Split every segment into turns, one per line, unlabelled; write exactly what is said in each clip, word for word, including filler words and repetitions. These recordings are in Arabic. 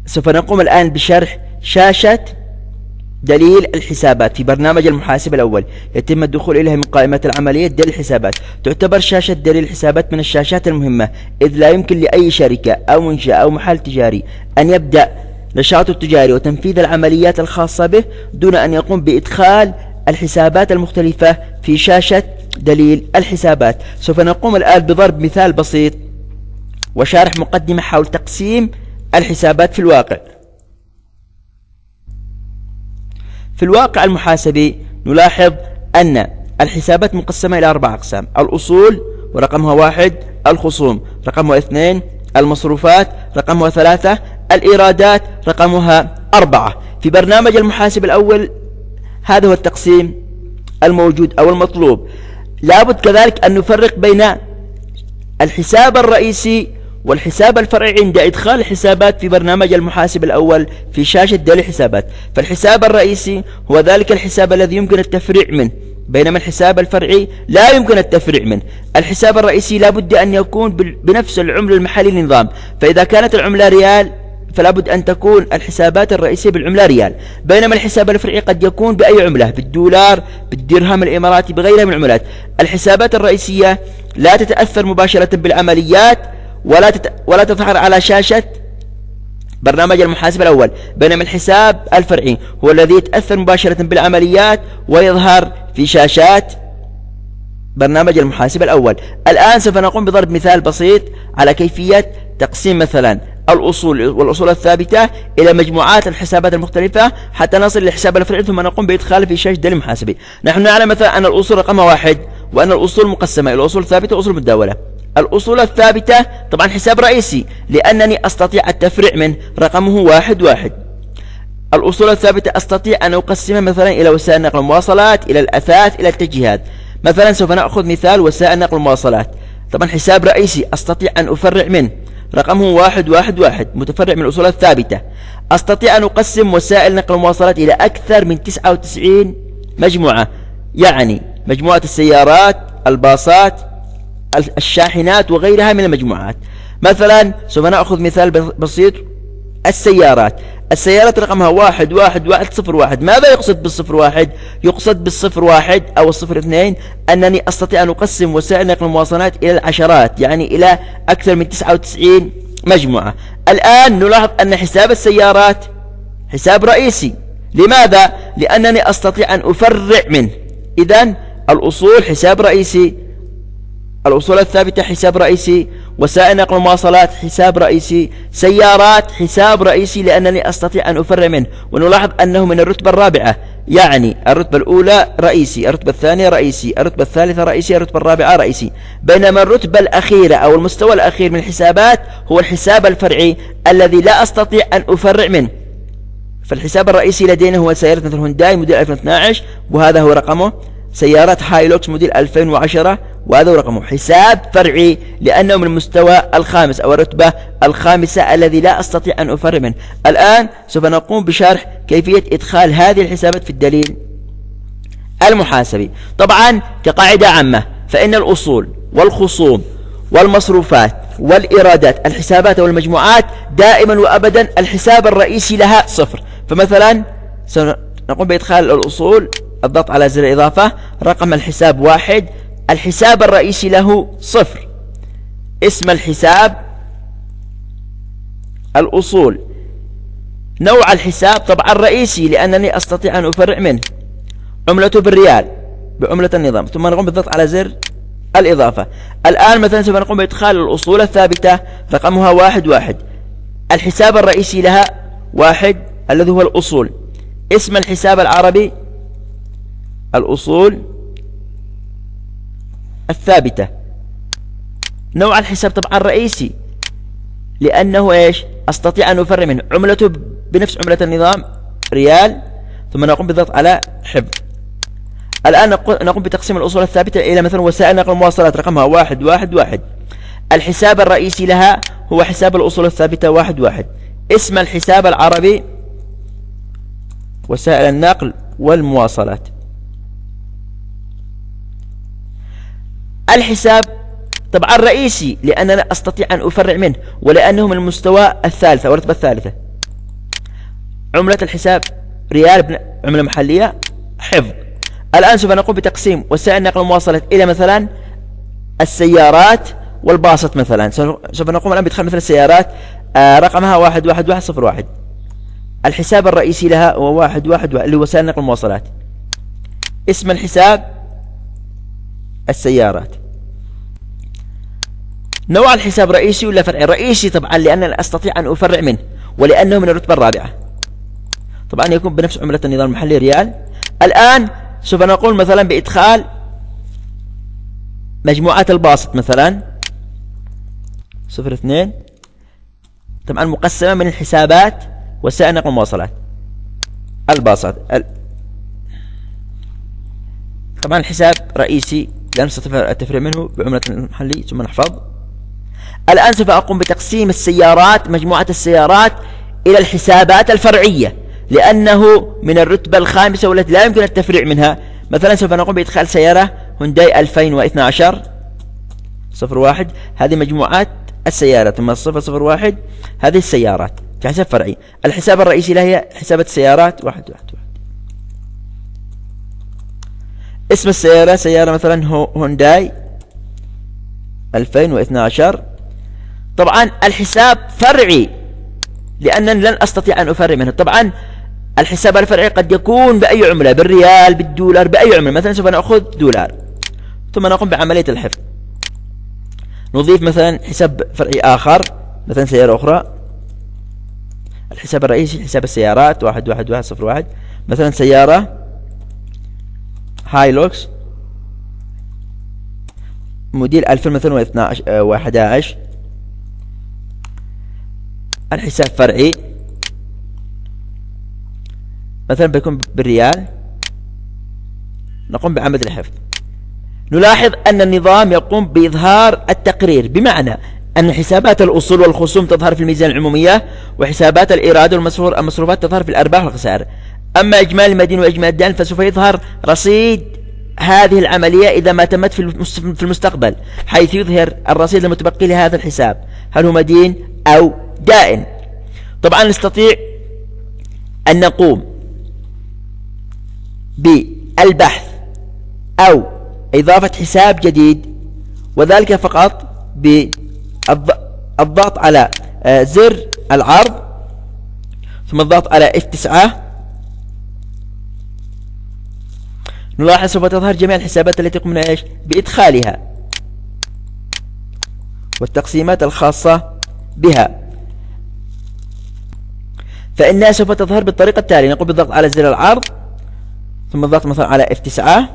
سوف نقوم الآن بشرح شاشة دليل الحسابات في برنامج المحاسب الأول. يتم الدخول إليها من قائمة العملية دليل الحسابات. تعتبر شاشة دليل الحسابات من الشاشات المهمة، إذ لا يمكن لأي شركة أو منشأة أو محل تجاري أن يبدأ نشاطه التجاري وتنفيذ العمليات الخاصة به دون أن يقوم بإدخال الحسابات المختلفة في شاشة دليل الحسابات. سوف نقوم الآن بضرب مثال بسيط وشارح مقدمة حول تقسيم الحسابات في الواقع. في الواقع المحاسبي نلاحظ أن الحسابات مقسمة إلى أربع أقسام: الأصول ورقمها واحد، الخصوم رقمها اثنين، المصروفات رقمها ثلاثة، الإيرادات رقمها أربعة. في برنامج المحاسب الأول هذا هو التقسيم الموجود أو المطلوب. لابد كذلك أن نفرق بين الحساب الرئيسي والحساب الفرعي عند إدخال الحسابات في برنامج المحاسب الأول في شاشة دليل الحسابات. فالحساب الرئيسي هو ذلك الحساب الذي يمكن التفريع منه، بينما الحساب الفرعي لا يمكن التفريع منه. الحساب الرئيسي لابد أن يكون بنفس العملة المحلي للنظام، فإذا كانت العملة ريال فلا بد أن تكون الحسابات الرئيسية بالعملة ريال، بينما الحساب الفرعي قد يكون بأي عملة، بالدولار، بالدرهم الإماراتي، بغيرها من العملات. الحسابات الرئيسية لا تتأثر مباشرة بالعمليات ولا تت... ولا تظهر على شاشة برنامج المحاسب الأول، بينما الحساب الفرعي هو الذي يتأثر مباشرة بالعمليات ويظهر في شاشات برنامج المحاسب الأول. الآن سوف نقوم بضرب مثال بسيط على كيفية تقسيم مثلا الأصول والأصول الثابتة إلى مجموعات الحسابات المختلفة حتى نصل للحساب الفرعي، ثم نقوم بإدخاله في شاشة دليل المحاسبي. نحن نعلم مثلا أن الأصول رقمها واحد، وأن الأصول مقسمة إلى أصول ثابتة وأصول متداولة. الأصول الثابتة طبعا حساب رئيسي لأنني أستطيع التفريع منه، رقمه واحد واحد. الأصول الثابتة أستطيع أن أقسمها مثلا إلى وسائل نقل المواصلات، إلى الأثاث، إلى التجهيزات. مثلا سوف نأخذ مثال وسائل نقل المواصلات، طبعا حساب رئيسي أستطيع أن أفرع منه، رقمه واحد واحد واحد، متفرع من الأصول الثابتة. أستطيع أن أقسم وسائل نقل المواصلات إلى أكثر من تسعة وتسعين مجموعة، يعني مجموعة السيارات، الباصات، الشاحنات وغيرها من المجموعات. مثلا سوف نأخذ مثال بسيط: السيارات. السيارات رقمها واحد واحد واحد صفر واحد. ماذا يقصد بالصفر واحد؟ يقصد بالصفر واحد أو الصفر اثنين أنني أستطيع أن أقسم وسائل نقل المواصلات إلى العشرات، يعني إلى أكثر من تسعة وتسعين مجموعة. الآن نلاحظ أن حساب السيارات حساب رئيسي. لماذا؟ لأنني أستطيع أن أفرع منه. إذن الأصول حساب رئيسي، الأصول الثابتة حساب رئيسي، وسائل نقل المواصلات حساب رئيسي، سيارات حساب رئيسي لأنني أستطيع أن أفرع منه. ونلاحظ أنه من الرتبة الرابعة، يعني الرتبة الأولى رئيسي، الرتبة الثانية رئيسي، الرتبة الثالثة رئيسي، الرتبة الرابعة رئيسي. بينما الرتبة الأخيرة أو المستوى الأخير من الحسابات هو الحساب الفرعي الذي لا أستطيع أن أفرع منه. فالحساب الرئيسي لدينا هو سيارة مثل هونداي موديل ألفين واثني عشر، وهذا هو رقمه. سيارات هايلوكس موديل ألفين وعشرة، وهذا هو رقمه. حساب فرعي لأنه من المستوى الخامس أو الرتبة الخامسة الذي لا أستطيع أن أفرع منه. الآن سوف نقوم بشرح كيفية إدخال هذه الحسابات في الدليل المحاسبي. طبعا كقاعدة عامة فإن الأصول والخصوم والمصروفات والإيرادات الحسابات والمجموعات دائما وأبدا الحساب الرئيسي لها صفر. فمثلا سنقوم بإدخال الأصول، الضغط على زر الإضافة، رقم الحساب واحد، الحساب الرئيسي له صفر، اسم الحساب، الأصول، نوع الحساب طبعا رئيسي لأنني أستطيع أن أفرع منه، عملته بالريال بعملة النظام، ثم نقوم بالضغط على زر الإضافة. الآن مثلا سوف نقوم بإدخال الأصول الثابتة رقمها واحد واحد، الحساب الرئيسي لها واحد الذي هو الأصول، اسم الحساب العربي، الأصول الثابتة، نوع الحساب طبعا رئيسي لأنه إيش أستطيع أن أفرع منه، عملته بنفس عملة النظام ريال، ثم نقوم بالضغط على حفظ. الآن نقوم بتقسيم الأصول الثابتة إلى مثلا وسائل نقل المواصلات رقمها واحد واحد واحد، الحساب الرئيسي لها هو حساب الأصول الثابتة واحد واحد، اسم الحساب العربي، وسائل النقل والمواصلات. الحساب طبعا رئيسي لأننا أستطيع أن أفرع منه ولأنه من المستوى الثالث أو الرتبة الثالثة. عملة الحساب ريال عملة محلية حفظ. الآن سوف نقوم بتقسيم وسائل نقل المواصلات إلى مثلا السيارات والباصات مثلا. سوف نقوم الآن بإدخال مثل السيارات آه رقمها واحد واحد واحد صفر واحد. الحساب الرئيسي لها هو واحد واحد واحد اللي هو وسائل نقل المواصلات. اسم الحساب السيارات. نوع الحساب رئيسي ولا فرعي؟ رئيسي طبعا لأنني أستطيع أن أفرع منه ولأنه من الرتبة الرابعة، طبعا يكون بنفس عملة النظام المحلي ريال. الآن سوف نقول مثلا بإدخال مجموعات الباسط مثلا صفر اثنين، طبعا مقسمة من الحسابات وسائل نقل المواصلات. الباسط ال... طبعا الحساب رئيسي لا نستطيع التفريع منه بعملة المحلي ثم نحفظ. الآن سوف أقوم بتقسيم السيارات مجموعة السيارات إلى الحسابات الفرعية لأنه من الرتبة الخامسة والتي لا يمكن التفريع منها. مثلا سوف نقوم بإدخال سيارة هونداي ألفين واثني عشر صفر واحد، هذه مجموعات السيارات، ثم صفر صفر واحد هذه السيارات كحساب فرعي. الحساب الرئيسي له هي حسابات السيارات واحد واحد واحد. اسم السيارة سيارة مثلا هونداي ألفين واثني عشر. طبعا الحساب فرعي لأنني لن أستطيع أن أفرع منه. طبعا الحساب الفرعي قد يكون بأي عملة، بالريال، بالدولار، بأي عملة. مثلا سوف نأخذ دولار ثم نقوم بعملية الحفظ. نضيف مثلا حساب فرعي آخر مثلا سيارة أخرى. الحساب الرئيسي حساب السيارات واحد واحد واحد صفر واحد، مثلا سيارة هايلوكس موديل ألفين مثلا واحد عشر. الحساب فرعي مثلا بيكون بالريال. نقوم بعمل الحفظ. نلاحظ أن النظام يقوم بإظهار التقرير، بمعنى أن حسابات الأصول والخصوم تظهر في الميزان العمومية، وحسابات الإيراد والمصروفات تظهر في الأرباح والخسائر. أما إجمالي المدين وإجمالي الدين فسوف يظهر رصيد هذه العملية إذا ما تمت في المستقبل، حيث يظهر الرصيد المتبقي لهذا الحساب هل هو مدين أو دائن. طبعا نستطيع أن نقوم بالبحث أو إضافة حساب جديد، وذلك فقط بالضغط على زر العرض ثم الضغط على إف تسعة. نلاحظ سوف تظهر جميع الحسابات التي قمنا إيش بإدخالها والتقسيمات الخاصة بها، فإنها سوف تظهر بالطريقة التالية. نقوم بالضغط على زر العرض ثم الضغط مثلا على إف تسعة.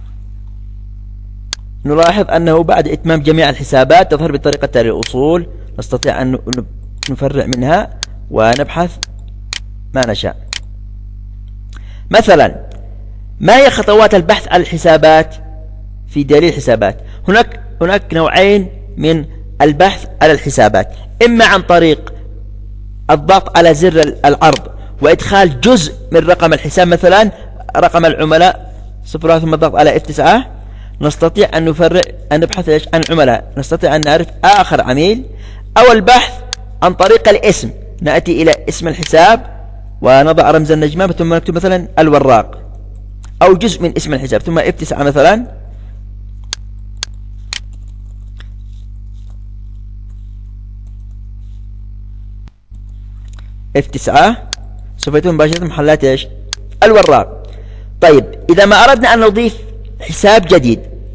نلاحظ أنه بعد إتمام جميع الحسابات تظهر بالطريقة التالية. الأصول نستطيع أن نفرع منها ونبحث ما نشاء. مثلا ما هي خطوات البحث عن الحسابات في دليل الحسابات؟ هناك هناك نوعين من البحث على الحسابات، إما عن طريق الضغط على زر العرض وإدخال جزء من رقم الحساب، مثلا رقم العملاء صفر ثم الضغط على إف تسعة. نستطيع أن نفرع أن نبحث إيش عن عملاء، نستطيع أن نعرف آخر عميل. أو البحث عن طريق الاسم، نأتي إلى اسم الحساب ونضع رمز النجمة ثم نكتب مثلا الوراق أو جزء من اسم الحساب ثم إف تسعة مثلا. إف تسعة سوف يتم مباشرة محلات إيش الوراق. طيب إذا ما أردنا أن نضيف حساب جديد،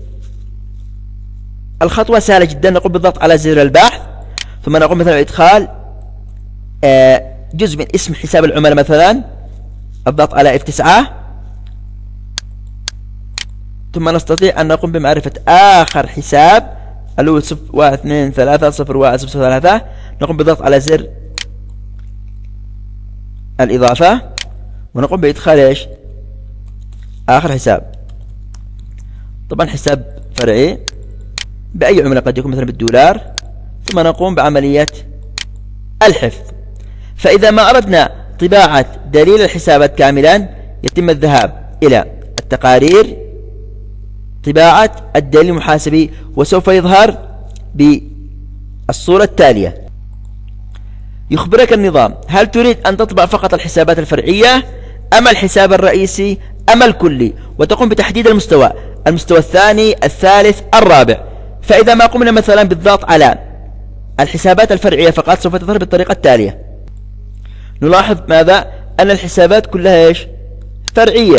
الخطوة سهلة جدا. نقوم بالضغط على زر البحث ثم نقوم مثلا بإدخال جزء من اسم حساب العملاء مثلا، الضغط على إف تسعة، ثم نستطيع أن نقوم بمعرفة آخر حساب اللي هو صفر واحد اثنين ثلاثة صفر واحد صفر ثلاثة. نقوم بالضغط على زر الإضافة ونقوم بإدخال إيش آخر حساب. طبعا حساب فرعي بأي عملة، قد يكون مثلا بالدولار، ثم نقوم بعملية الحفظ. فإذا ما أردنا طباعة دليل الحسابات كاملا يتم الذهاب إلى التقارير، طباعة الدليل المحاسبي، وسوف يظهر بالصورة التالية. يخبرك النظام هل تريد أن تطبع فقط الحسابات الفرعية أم الحساب الرئيسي أم الكلي، وتقوم بتحديد المستوى، المستوى الثاني الثالث الرابع. فإذا ما قمنا مثلا بالضغط على الحسابات الفرعية فقط سوف تظهر بالطريقة التالية. نلاحظ ماذا؟ أن الحسابات كلها إيش؟ فرعية،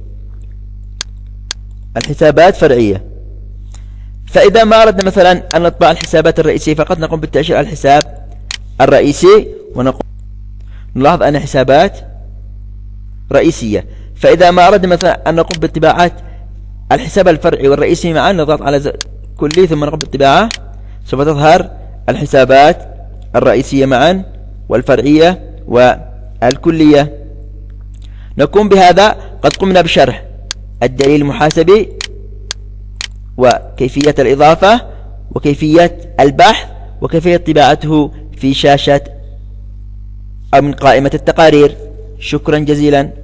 الحسابات فرعية. فإذا ما أردنا مثلا أن نطبع الحسابات الرئيسية فقط نقوم بالتأشير على الحساب الرئيسي ونقوم نلاحظ أن حسابات رئيسية. فإذا ما أردنا مثلا أن نقوم بطباعة الحساب الفرعي والرئيسي معا نضغط على كلي ثم نقوم بالطباعة، سوف تظهر الحسابات الرئيسية معا والفرعية والكلية. نقوم بهذا قد قمنا بشرح الدليل المحاسبي وكيفية الإضافة وكيفية البحث وكيفية طباعته في شاشة أو من قائمة التقارير. شكرا جزيلا.